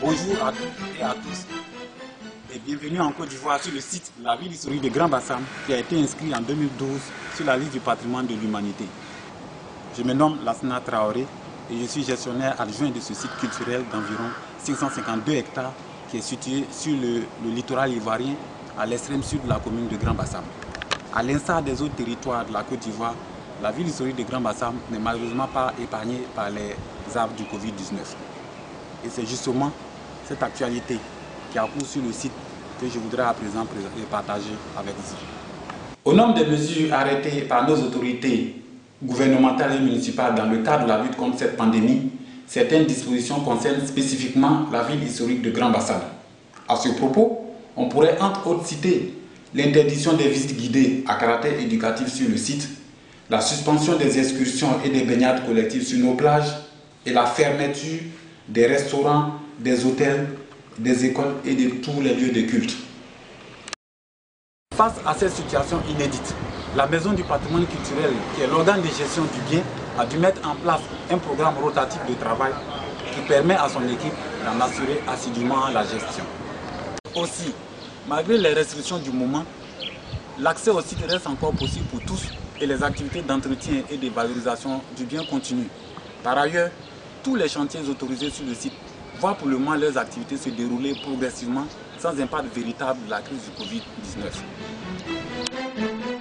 Bonjour à toutes et à tous et bienvenue en Côte d'Ivoire sur le site La ville historique de Grand Bassam qui a été inscrit en 2012 sur la liste du patrimoine de l'humanité. Je me nomme Lassana Traoré et je suis gestionnaire adjoint de ce site culturel d'environ 552 hectares qui est situé sur le littoral ivoirien à l'extrême sud de la commune de Grand Bassam. À l'instar des autres territoires de la Côte d'Ivoire, la ville historique de Grand Bassam n'est malheureusement pas épargnée par les arbres du Covid-19. Et c'est justement cette actualité qui a cours sur le site que je voudrais à présent partager avec vous. Au nom des mesures arrêtées par nos autorités gouvernementales et municipales dans le cadre de la lutte contre cette pandémie, certaines dispositions concernent spécifiquement la ville historique de Grand Bassam. À ce propos, on pourrait entre autres citer l'interdiction des visites guidées à caractère éducatif sur le site, la suspension des excursions et des baignades collectives sur nos plages et la fermeture des restaurants, des hôtels, des écoles et de tous les lieux de culte. Face à cette situation inédite, la Maison du patrimoine culturel, qui est l'organe de gestion du bien, a dû mettre en place un programme rotatif de travail qui permet à son équipe d'en assurer assidûment la gestion. Aussi, malgré les restrictions du moment, l'accès au site reste encore possible pour tous et les activités d'entretien et de valorisation du bien continuent. Par ailleurs, tous les chantiers autorisés sur le site voient pour le moment leurs activités se dérouler progressivement sans impact véritable de la crise du Covid-19.